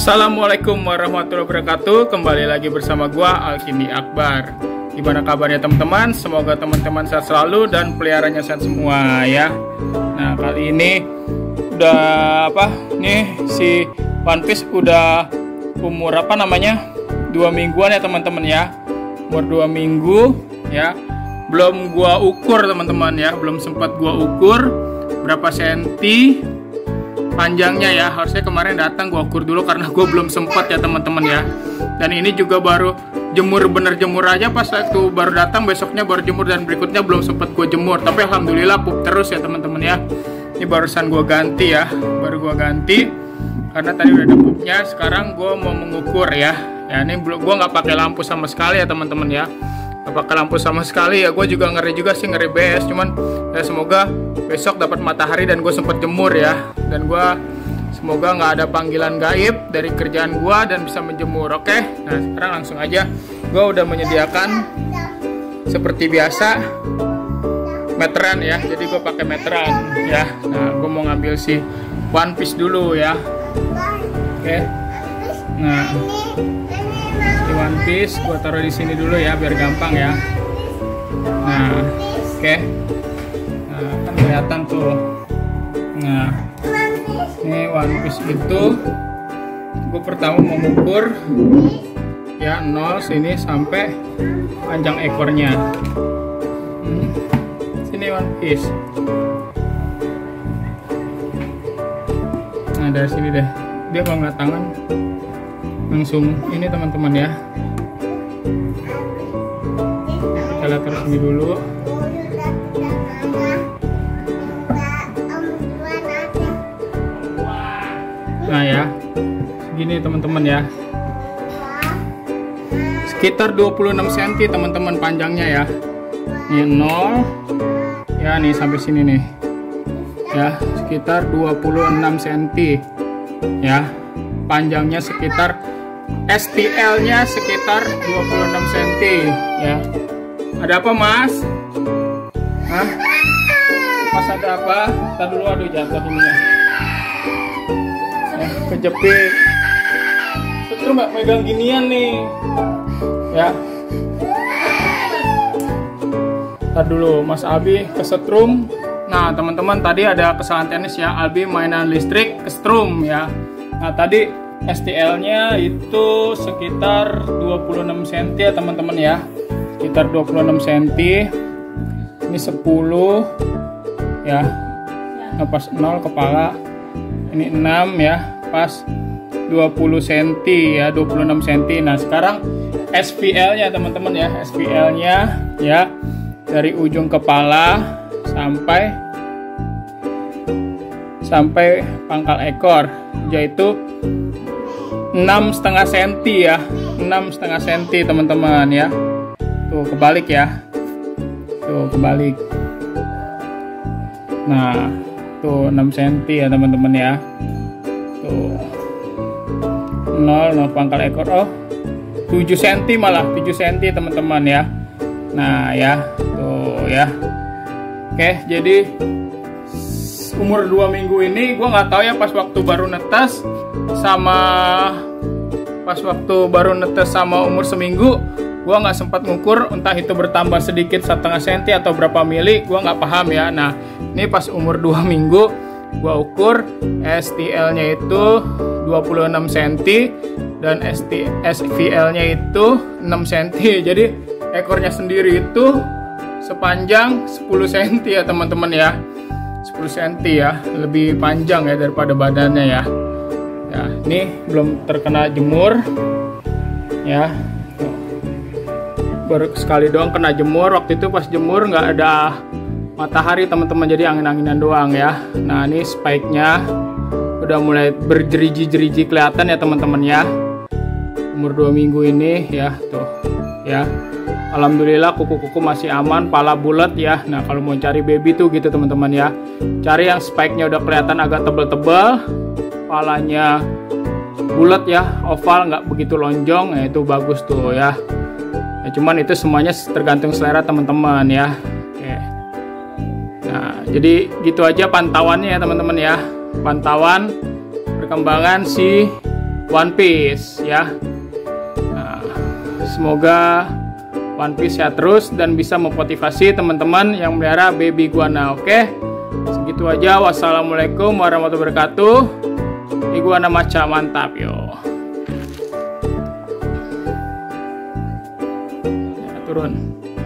Assalamualaikum warahmatullahi wabarakatuh. Kembali lagi bersama gua Alkindi Akbar. Gimana kabarnya teman-teman? Semoga teman-teman sehat selalu dan peliharanya sehat semua ya. Nah, kali ini udah nih si One Piece udah umur 2 mingguan ya teman-teman ya. Umur 2 minggu ya. Belum gua ukur teman-teman ya, belum sempat gua ukur berapa senti panjangnya ya. Harusnya kemarin datang gue ukur dulu karena gue belum sempat ya teman-teman ya. Dan ini juga baru jemur, bener jemur aja pas waktu baru datang, besoknya baru jemur dan berikutnya belum sempat gue jemur. Tapi alhamdulillah pup terus ya teman-teman ya. Ini barusan gue ganti ya, baru gue ganti karena tadi udah ada pupnya. Sekarang gue mau mengukur ya. Ya ini gue nggak pakai lampu sama sekali ya teman-teman ya. Nggak pakai lampu sama sekali ya. Gue juga ngeri BS, cuman ya semoga besok dapat matahari dan gue sempat jemur ya. Dan gue semoga nggak ada panggilan gaib dari kerjaan gue dan bisa menjemur. Oke, nah sekarang langsung aja. Gue udah menyediakan seperti biasa meteran ya. Jadi gue pakai meteran ya. Nah gue mau ngambil si One Piece dulu ya. Oke. Nah si One Piece gue taruh di sini dulu ya biar gampang ya. Nah oke. Nah kan kelihatan tuh. Nah ini One Piece itu gue pertama mau mengukur ya 0 sini sampai panjang ekornya. Sini One Piece. Nah dari sini deh, dia kalau nggak tangan langsung ini teman-teman ya. Kita lihat terus ini dulu. Nah ya, segini teman-teman ya. Sekitar 26 cm teman-teman panjangnya ya. Ini 0. Ya nih sampai sini nih. Ya, sekitar 26 cm. Ya. Panjangnya sekitar STL-nya sekitar 26 cm ya. Ada apa, Mas? Hah? Mas ada apa? Tadi dulu, aduh jatuh ini ya. Kejepit. Betul mbak, megang ginian nih ya. Ntar dulu Mas Abi kesetrum. Nah teman-teman tadi ada kesalahan teknis ya. Abi mainan listrik kesetrum ya. Nah tadi STL nya itu sekitar 26 cm ya teman-teman ya. Sekitar 26 cm. Ini 10 ya. Nah, pas 0 kepala. Ini 6 ya, pas 20 cm ya, 26 cm. Nah sekarang SVL nya teman-teman ya. SVL nya ya dari ujung kepala sampai pangkal ekor, yaitu 6,5 cm ya. 6,5 cm teman-teman ya. Tuh kebalik ya. Tuh kebalik. Nah tuh 6 cm ya teman-teman ya. Tuh 0 pangkal ekor. Oh 7 cm malah, 7 cm teman-teman ya. Nah ya tuh ya. Oke, jadi umur 2 minggu ini gue nggak tahu ya pas waktu baru netes sama umur seminggu gue nggak sempat ngukur, entah itu bertambah sedikit 0,5 cm atau berapa mili, gue nggak paham ya. Nah ini pas umur 2 minggu gue ukur STL nya itu 26 cm dan SVL nya itu 6 cm. Jadi ekornya sendiri itu sepanjang 10 cm ya teman-teman ya. 10 cm ya, lebih panjang ya daripada badannya ya. Ya ini belum terkena jemur ya. Baru sekali doang kena jemur, waktu itu pas jemur nggak ada matahari teman-teman, jadi angin-anginan doang ya. Nah ini spike-nya udah mulai berjeriji-jeriji kelihatan ya teman-teman ya. Umur 2 minggu ini ya tuh ya. Alhamdulillah kuku-kuku masih aman, pala bulat ya. Nah kalau mau cari baby tuh gitu teman-teman ya, cari yang spike-nya udah kelihatan agak tebel-tebel, palanya bulat ya, oval, nggak begitu lonjong, ya itu bagus tuh ya. Ya, cuman itu semuanya tergantung selera teman-teman ya. Oke. Nah, jadi gitu aja pantauannya ya teman-teman ya. Pantauan perkembangan si One Piece ya. Nah, semoga One Piece sehat terus dan bisa memotivasi teman-teman yang melihara baby iguana. Oke, segitu aja. Wassalamualaikum warahmatullahi wabarakatuh. Iguana maca mantap yo. Ya, turun.